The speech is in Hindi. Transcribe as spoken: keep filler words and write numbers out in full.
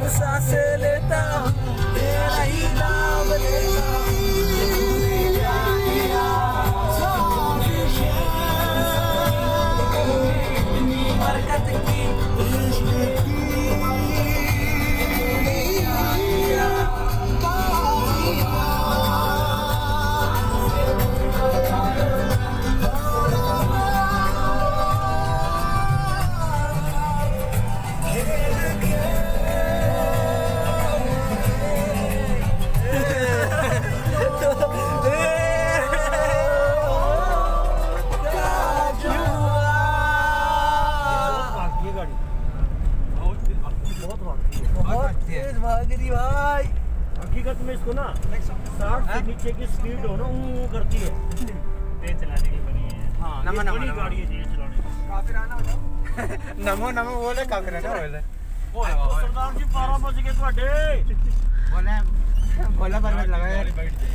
सांस लेता हूँ, तेरा ही नाम लेता हूँ। बरकत की भाई हकीकत में इसको ना साठ से नीचे की स्पीड हो ना वो करती है, तेज चलाने की बनी है। हाँ, नमो नमो बड़ी गाड़ी है तेज चलाने की। काफिराना हो नमो नमो बोले काफिराना बोले सरदार जी बारह बज गए ਤੁਹਾਡੇ बोले बोला पर लगा यार।